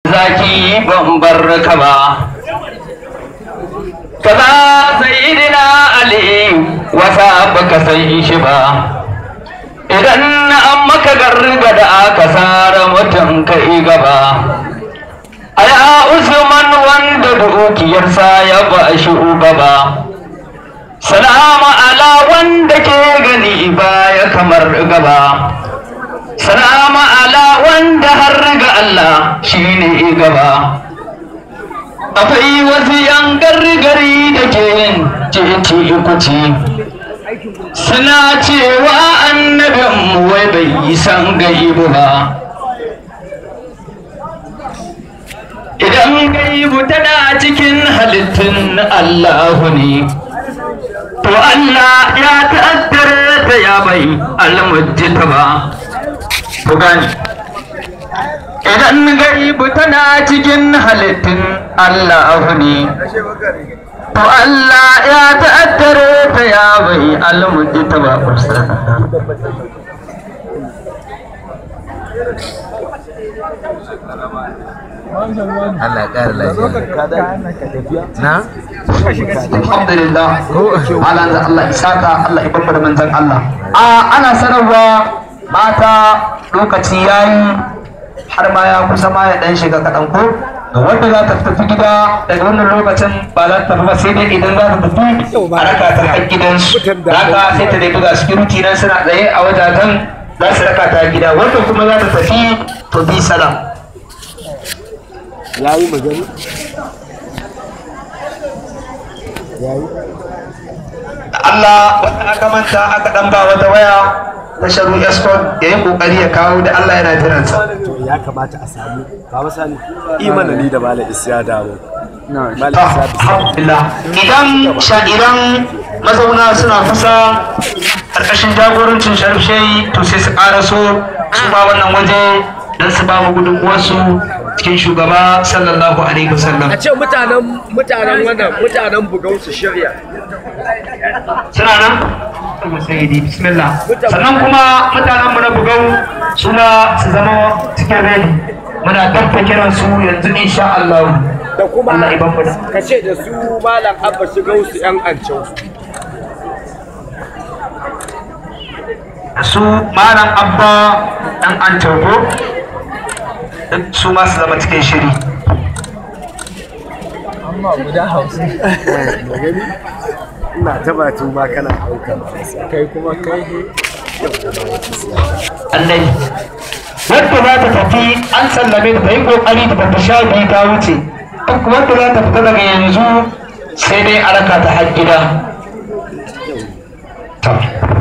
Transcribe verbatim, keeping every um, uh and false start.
zaki ban barka ba kaza sayyidina ali wasa baka san shi ba idan an maka gargada aka sara mutum kai gaba aya usman wanda dukiyarsa ya ba shi gaba salama ala wanda ke gani baya kamar gaba salama ala wanda har ga Allah shine gaba akwai wasu yan gargari da ke yin titi kuci suna cewa annabin wai bai san gaibu ba idan gaibu tana cikin halittun Allahu ne to Allah ya ta'addara ta ya bai almujjita ba ku gani idan gaibu tana cikin halittun Allah ne to Allah ya ta'addare ta ya bai almujita ba kusa Allah ya ƙara lafiya na alhamdulillah ala da Allah isaka Allah ya babbar manzon Allah a ana sanarwa mata lokaci yayi har ma ya kusa ma ya dan shiga kadan ko wanda za ta tafi gida daga wannan lokacin ba za ta tafi ba sai dai idan za ta tafi a raka ta har gidansu raka sai ta dai buga security nan suna tsaye a wajajen za su raka ta gida wanda kuma za ta tafi to bi salam yayi magana yayi Allah wanda aka manta aka dan ba wata waya ta sharu escort ya yi kokari ya kawo da Allah yana jiransa to ya kamata a samu ba masani imana ni da malam isya dawo alhamdulillah idan sha'iran mazauna suna kusa karkashin jagorancin sharif shehi to sai su karaso su ba wannan waje don su ba mu gudunmuwarsu cikin shugaba sallallahu alaihi wasallam a ce mutanen mutanen wannan mutanen bugau su shirya suna nan sayyidi bismillah sannan kuma mutanen mu na bugau suna su zama cikin ready muna tafa kiran su yanzu insha Allah da kuma Allah iban mu ka ce da su malam abba su gausu yan ancau su malam abba dan ancau ko su ma su zama cikin shiri amma guda hausa gani ina taba ma kana ɗauka kai kuma kai Allah wadda za ta tafi an sallame ta yi kokari ta tafi sha biyu ta wuce duk wadda za ta fita daga yanzu sai dai a raka ta har gida